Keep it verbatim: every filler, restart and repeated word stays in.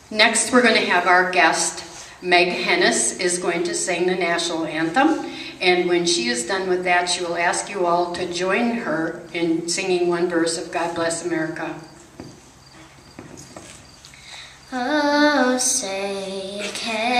Next, we're going to have our guest, Meg Hennis, is going to sing the national anthem. And when she is done with that, she will ask you all to join her in singing one verse of God Bless America. Oh, say, can